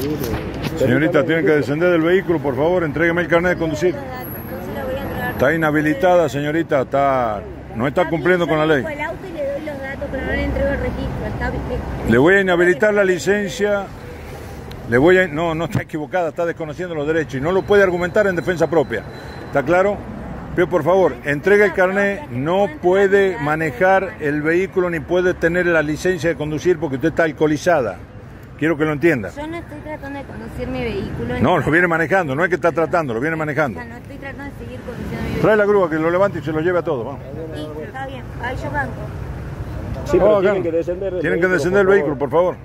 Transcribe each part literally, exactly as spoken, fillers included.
Señorita, tienen que descender del vehículo, por favor, entrégueme el carnet de conducir. Está inhabilitada, señorita, está, no está cumpliendo con la ley. Le voy a inhabilitar la licencia. Le voy a... No, no está equivocada, está desconociendo los derechos y no lo puede argumentar en defensa propia. ¿Está claro? Pero por favor, entregue el carnet, no puede manejar el vehículo ni puede tener la licencia de conducir porque usted está alcoholizada. Quiero que lo entienda. Yo no estoy tratando de conducir mi vehículo. No, lo viene manejando, no es que está tratando, lo viene manejando. O sea, no estoy tratando de seguir conduciendo mi vehículo. Trae la grúa que lo levante y se lo lleve a todos, vamos. Sí, está bien, ahí yo banco. Sí, pero oh, tienen que descender del Tienen que vehículo, descender del vehículo, por favor.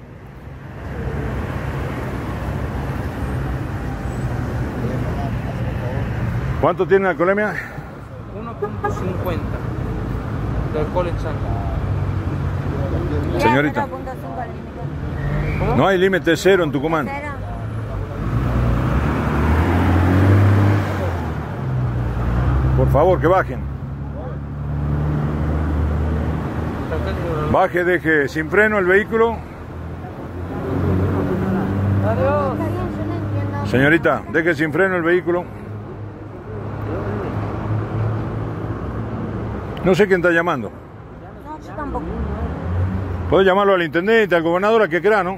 ¿Cuánto tiene la alcoholemia? uno punto cincuenta de alcohol en sangre. Señorita. No hay límite cero en Tucumán. ¿Cero? Por favor, que bajen. Baje, deje sin freno el vehículo. Adiós. Señorita, deje sin freno el vehículo. No sé quién está llamando. No, yo tampoco. Puede llamarlo al intendente, al gobernador, a que quiera, ¿no? No,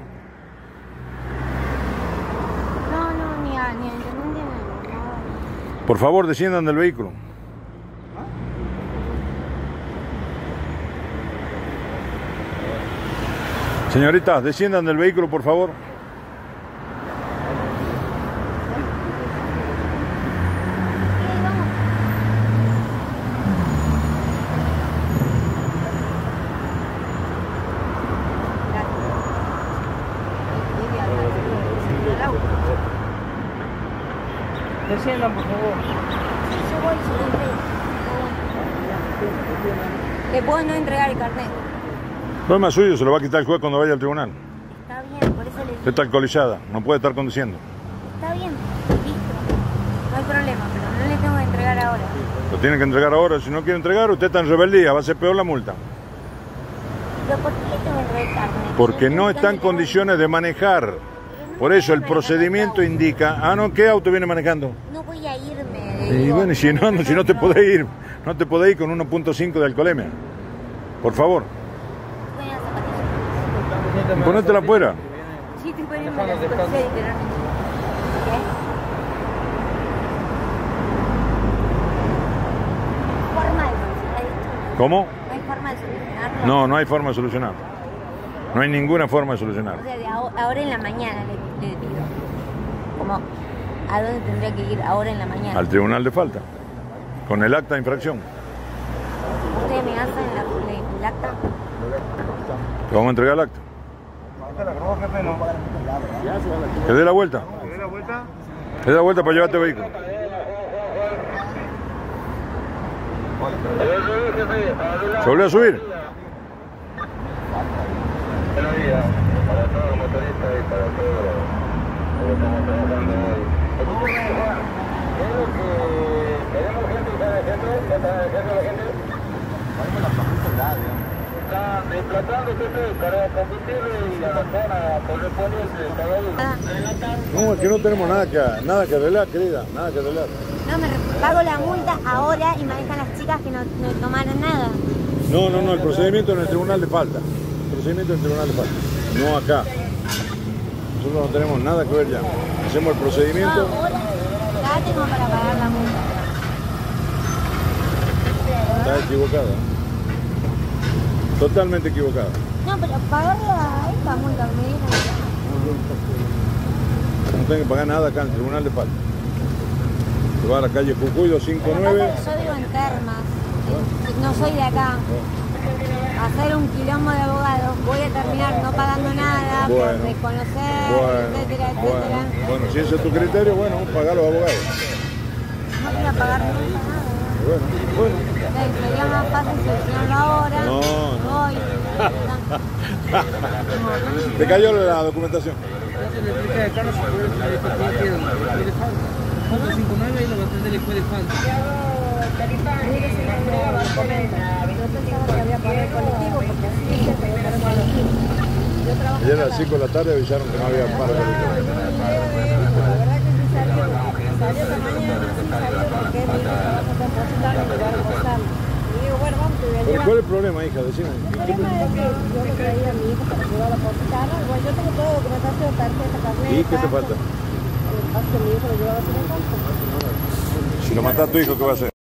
no, ni a, ni a intendente, ni a nada. Por favor, desciendan del vehículo. Señorita, desciendan del vehículo, por favor. Desciendan, por favor. Yo voy, yo lo entrego. Le puedo no entregar el carnet. Problema suyo, se lo va a quitar el juez cuando vaya al tribunal. Está bien, por eso le Usted está alcoholizada, no puede estar conduciendo. Está bien, listo. No hay problema, pero no le tengo que entregar ahora. Lo tiene que entregar ahora. Si no quiere entregar, usted está en rebeldía, va a ser peor la multa. ¿Pero por qué le tengo que entregar el carnet? Porque no está en condiciones de manejar. Por eso el procedimiento indica... Ah, no, ¿qué auto viene manejando? No voy a irme. Y digo. bueno, si no, no, si no te podés ir, no te podés ir con uno punto cinco de alcoholemia. Por favor, Voy a las zapatillas. ponértela afuera. Sí, estoy poniendo las zapatillas literalmente. ¿Qué? Forma de solucionar esto. ¿Cómo? No hay forma de solucionarlo. No, no hay forma de solucionar. No hay ninguna forma de solucionar. O sea, de aho- ahora en la mañana le, le pido. Como, ¿a dónde tendría que ir ahora en la mañana? Al tribunal de falta. Con el acta de infracción. ¿Ustedes me hacen la, la- el acta? Te vamos a entregar el acta. Que dé la vuelta. Que dé la vuelta para llevarte el vehículo. ¿Se volvió a subir? Buenos días para todos los motoristas y para todos los que estamos trabajando hoy. Es lo que tenemos gente que está haciendo, que está haciendo la gente. Están desplazándose para combustible y a la zona correspondiente de cada uno. No, es que no tenemos nada que, nada que arreglar, querida. Nada que arreglar. No, me re- pago la multa ahora y manejan las chicas que no, no tomaron nada. No, no, no, el procedimiento en el tribunal de falta. El procedimiento en el tribunal de falta. No acá. Nosotros no tenemos nada que ver ya. Hacemos el No, procedimiento. ahora acá tengo para pagar la multa. Está equivocada. Totalmente equivocada. No, pero pagarla esta multa me dieron acá. No tengo que pagar nada acá en el tribunal de falta. Se va a la calle Jujuy doscientos cincuenta y nueve. Yo vivo en Termas, eh, no soy de acá. Hacer un quilombo de abogados, voy a terminar no pagando nada, Bueno, por desconocer, Bueno, etcétera, bueno, etcétera. bueno, si ese es tu criterio, bueno, paga a los abogados. No voy a pagar nunca nada. Bueno, bueno. Eh, Sería más fácil solucionarlo ahora. No, no. Voy. Te cayó la documentación. Entonces le explica de carro si puede estar esto que tiene de falta. Punto cincuenta y nueve y lo va a atender después de falta. Mire, se me entregaba el comenta. Yo pensaba que había pagado el colectivo porque así se te el colectivo. yo trabajo Ayer a las acá. cinco de la tarde avisaron que no había paro. La verdad que sí salió, salió esta mañana, sí salió porque mi hijo trabaja acá en Positano y llevar a postal. Y digo, bueno, vamos, te voy a ¿Pero llevar. cuál es el problema, hija? Decime. El problema es que yo le traía a mi hijo para llevar a Positano. Bueno, yo tengo toda la documentación, tarjeta, carnet. ¿Y qué te falta? Lo que pasa es que mi hijo lo llevaba sin el campo. Si lo mata a tu hijo, ¿qué va a hacer?